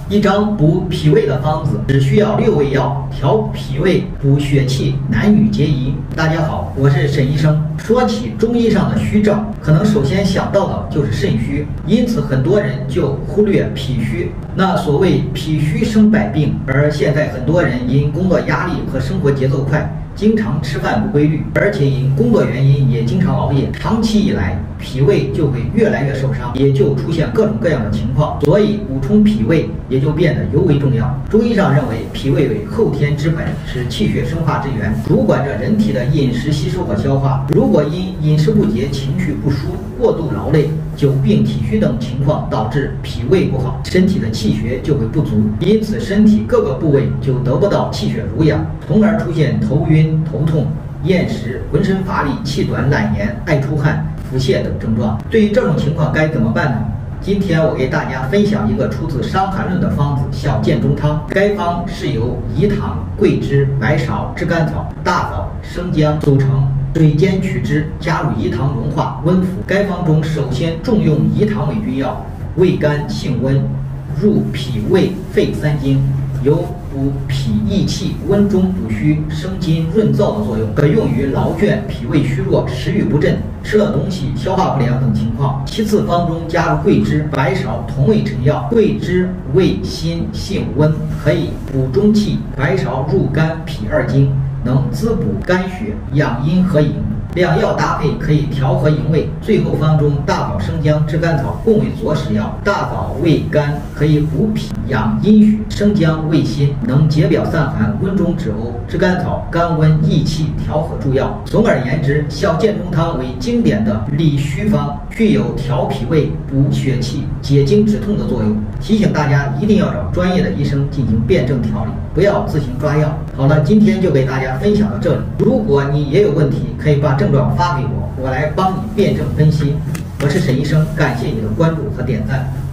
一张补脾胃的方子只需要6味药，调脾胃、补血气，男女皆宜。大家好，我是沈医生。说起中医上的虚症，可能首先想到的就是肾虚，因此很多人就忽略脾虚。那所谓脾虚生百病，而现在很多人因工作压力和生活节奏快，经常吃饭不规律，而且因工作原因也经常熬夜，长期以来脾胃就会越来越受伤，也就出现各种各样的情况。所以补充脾胃也就变得尤为重要。中医上认为，脾胃为后天之本，是气血生化之源，主管着人体的饮食吸收和消化。如果因饮食不节、情绪不舒、过度劳累、久病体虚等情况导致脾胃不好，身体的气血就会不足，因此身体各个部位就得不到气血濡养，从而出现头晕、头痛、厌食、浑身乏力、气短、懒言、爱出汗、腹泻等症状。对于这种情况该怎么办呢？今天我给大家分享一个出自《伤寒论》的方子——小建中汤。该方是由饴糖、桂枝、白芍、炙甘草、大枣、生姜组成，水煎取汁，加入饴糖融化，温服。该方中首先重用饴糖为君药，味甘性温，入脾胃肺3经，有补脾益气、温中补虚、生津润燥的作用，可用于劳倦、脾胃虚弱、食欲不振、吃了东西消化不良等情况。其次，方中加入桂枝、白芍同为臣药，桂枝味辛性温，可以补中气；白芍入肝脾2经，能滋补肝血，养阴和营。两药搭配可以调和营卫。最后方中大枣、生姜、炙甘草共为佐使药。大枣味甘，可以补脾养阴血；生姜味辛，能解表散寒、温中止呕；炙甘草甘温益气，调和诸药。总而言之，小建中汤为经典的理虚方，具有调脾胃、补血气、解经止痛的作用。提醒大家一定要找专业的医生进行辩证调理，不要自行抓药。好了，今天就给大家分享到这里。如果你也有问题，可以把症状发给我，我来帮你辩证分析。我是沈医生，感谢你的关注和点赞。